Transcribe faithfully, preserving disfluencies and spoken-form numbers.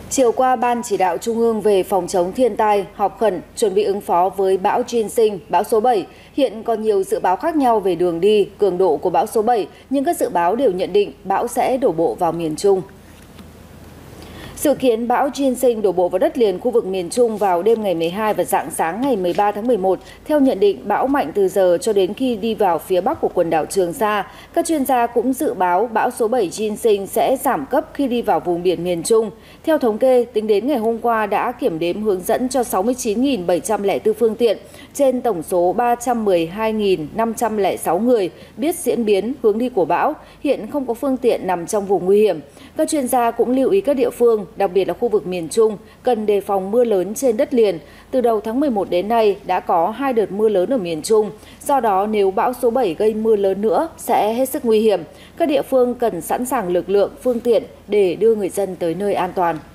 Chiều qua, Ban Chỉ đạo Trung ương về phòng chống thiên tai họp khẩn chuẩn bị ứng phó với bão Jinxing, bão số bảy. Hiện còn nhiều dự báo khác nhau về đường đi, cường độ của bão số bảy, nhưng các dự báo đều nhận định bão sẽ đổ bộ vào miền Trung. Dự kiến bão Jinxing đổ bộ vào đất liền khu vực miền Trung vào đêm ngày mười hai và rạng sáng ngày mười ba tháng mười một. Theo nhận định, bão mạnh từ giờ cho đến khi đi vào phía bắc của quần đảo Trường Sa. Các chuyên gia cũng dự báo bão số bảy Jinxing sẽ giảm cấp khi đi vào vùng biển miền Trung. Theo thống kê, tính đến ngày hôm qua đã kiểm đếm hướng dẫn cho sáu mươi chín nghìn bảy trăm lẻ bốn phương tiện, trên tổng số ba trăm mười hai nghìn năm trăm lẻ sáu người biết diễn biến hướng đi của bão. Hiện không có phương tiện nằm trong vùng nguy hiểm. Các chuyên gia cũng lưu ý các địa phương, đặc biệt là khu vực miền Trung, cần đề phòng mưa lớn trên đất liền. Từ đầu tháng mười một đến nay đã có hai đợt mưa lớn ở miền Trung, do đó nếu bão số bảy gây mưa lớn nữa sẽ hết sức nguy hiểm. Các địa phương cần sẵn sàng lực lượng, phương tiện để đưa người dân tới nơi an toàn.